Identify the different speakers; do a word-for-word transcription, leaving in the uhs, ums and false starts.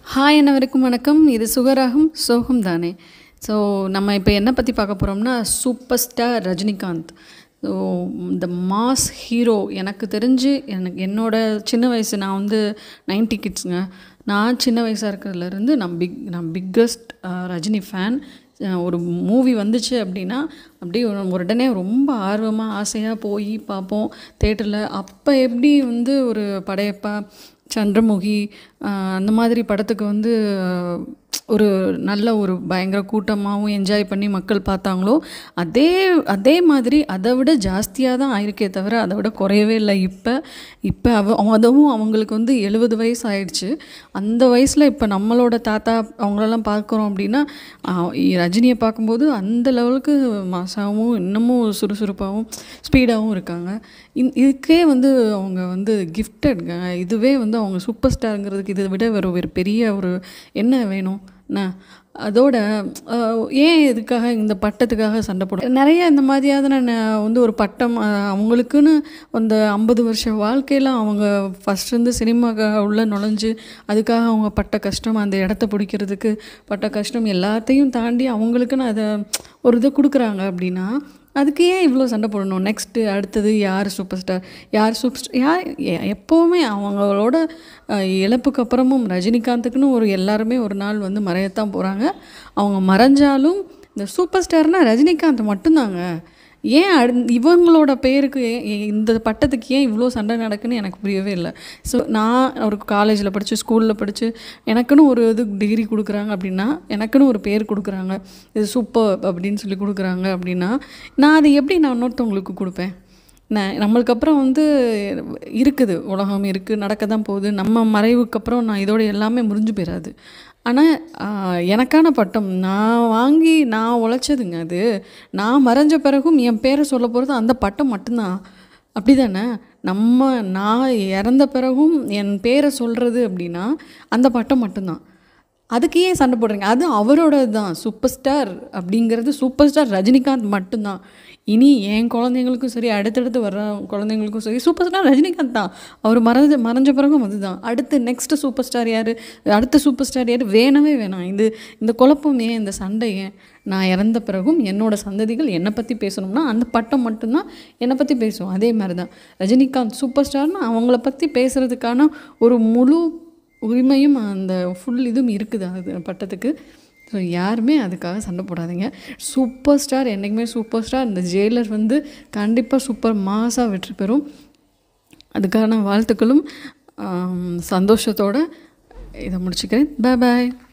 Speaker 1: Hi அனைவருக்கும் வணக்கம். இது சுகராகும் சோகம் தானே. ஸோ நம்ம இப்போ என்ன பற்றி பார்க்க போகிறோம்னா சூப்பர் ஸ்டார் ரஜினிகாந்த். ஸோ இந்த மாஸ் ஹீரோ எனக்கு தெரிஞ்சு எனக்கு என்னோடய சின்ன வயசு நான் வந்து நைன்டி கிட்ஸுங்க. நான் சின்ன வயசாக இருக்கிறதுலேருந்து நான் பிக் நான் பிக்கஸ்ட் ரஜினி ஃபேன். ஒரு மூவி வந்துச்சு அப்படின்னா அப்படியே உடனே ரொம்ப ஆர்வமாக ஆசையாக போய் பார்ப்போம் தேட்டரில். அப்போ எப்படி வந்து ஒரு படையப்பா, சந்திரமுகி அந்த மாதிரி படத்துக்கு வந்து ஒரு நல்ல ஒரு பயங்கர கூட்டமாகவும் என்ஜாய் பண்ணி மக்கள் பார்த்தாங்களோ அதே அதே மாதிரி அதை விட ஜாஸ்தியாக தான் ஆயிருக்கே தவிர அதை விட குறையவே இல்லை. இப்போ இப்போ அவ அதுவும் அவங்களுக்கு வந்து எழுபது வயசு ஆயிடுச்சு. அந்த வயசில் இப்போ நம்மளோட தாத்தா அவங்களெல்லாம் பார்க்குறோம் அப்படின்னா ரஜினியை பார்க்கும்போது அந்த லெவலுக்கு மாசாகவும் இன்னமும் சுறுசுறுப்பாகவும் ஸ்பீடாகவும் இருக்காங்க. இந் இதுக்கே வந்து அவங்க வந்து கிஃப்டட்ங்க. இதுவே வந்து அவங்க சூப்பர் ஸ்டாருங்கிறதுக்கு இதை விட ஒரு ஒரு பெரிய ஒரு என்ன வேணும் நான் அதோட ஏன் இதுக்காக இந்த பட்டத்துக்காக சண்டை போட நிறைய இந்த மாதிரியாவது நான் வந்து ஒரு பட்டம் அவங்களுக்குன்னு அந்த ஐம்பது வருஷம் வாழ்க்கையில் அவங்க ஃபஸ்ட் இருந்து சினிமாக்காக உள்ளே நுழைஞ்சு அதுக்காக அவங்க பட்ட கஷ்டம், அந்த இடத்த பிடிக்கிறதுக்கு பட்ட கஷ்டம் எல்லாத்தையும் தாண்டி அவங்களுக்குன்னு அதை ஒரு இதை கொடுக்குறாங்க அப்படின்னா அதுக்கு ஏன் இவ்வளோ சண்டை போடணும்? நெக்ஸ்ட்டு அடுத்தது யார் சூப்பர் ஸ்டார், யார் சூப்பர் ஸ்டார், யார் எப்போவுமே அவங்களோட இழப்புக்கு அப்புறமும் ரஜினிகாந்துக்குன்னு ஒரு எல்லாருமே ஒரு நாள் வந்து மறையத்தான் போகிறாங்க. அவங்க மறைஞ்சாலும் இந்த சூப்பர் ஸ்டார்னால் ரஜினிகாந்த் மட்டும்தாங்க. ஏன் அடு இவங்களோட பேருக்கு இந்த பட்டத்துக்கு ஏன் இவ்வளோ சண்டை நடக்குன்னு எனக்கு புரியவே இல்லை. ஸோ நான் ஒரு காலேஜில் படித்து ஸ்கூலில் படித்து எனக்குன்னு ஒரு இது டிகிரி கொடுக்குறாங்க அப்படின்னா, எனக்குன்னு ஒரு பேர் கொடுக்குறாங்க, இது சூப்பர் அப்படின்னு சொல்லி கொடுக்குறாங்க அப்படின்னா நான் அதை எப்படி நான் இன்னொருத்தவங்களுக்கு கொடுப்பேன்? நான் நம்மளுக்கு அப்புறம் வந்து இருக்குது, உலகம் இருக்குது, நடக்க தான் போகுது. நம்ம மறைவுக்கு அப்புறம் நான் இதோட எல்லாமே முடிஞ்சு போயிடாது. ஆனால் எனக்கான பட்டம் நான் வாங்கி நான் உழைச்சதுங்க. அது நான் மறைஞ்ச பிறகும் என் பேரை சொல்ல போகிறது அந்த பட்டம் மட்டும்தான். அப்படி தானே? நம்ம நான் இறந்த பிறகும் என் பேரை சொல்கிறது அப்படின்னா அந்த பட்டம் மட்டும்தான். அதுக்கு ஏன் சண்டை போடுறீங்க? அது அவரோட தான். சூப்பர் ஸ்டார் அப்படிங்கிறது சூப்பர் ஸ்டார் ரஜினிகாந்த் மட்டும்தான். இனி என் குழந்தைங்களுக்கும் சரி, அடுத்தடுத்து வர்ற குழந்தைங்களுக்கும் சரி, சூப்பர் ஸ்டார் ரஜினிகாந்த் தான். அவர் மறைஞ்ச மறைஞ்ச பிறகும் அதுதான். அடுத்து நெக்ஸ்ட்டு சூப்பர் ஸ்டார் யார், அடுத்த சூப்பர் ஸ்டார் யார் வேணவே வேணாம். இது இந்த குழப்பம் ஏன், இந்த சண்டை ஏன்? நான் இறந்த பிறகும் என்னோடய சந்ததிகள் என்னை பற்றி பேசணும்னா அந்த பட்டம் மட்டும்தான் என்னை பற்றி பேசும். அதே மாதிரி தான் ரஜினிகாந்த் சூப்பர் ஸ்டார்னால் அவங்கள பற்றி பேசுகிறதுக்கான ஒரு முழு உரிமையும் அந்த ஃபுல் இதுவும் இருக்குது அது பட்டத்துக்கு. ஸோ யாருமே அதுக்காக சண்டை போடாதீங்க. சூப்பர் ஸ்டார் என்றைக்குமே சூப்பர் ஸ்டார். இந்த ஜெயிலர் வந்து கண்டிப்பாக சூப்பர் மாஸாக வெற்றி பெறும். அதுக்கான வாழ்த்துக்களும் சந்தோஷத்தோடு இதை முடிச்சுக்கிறேன். பாய் பாய்.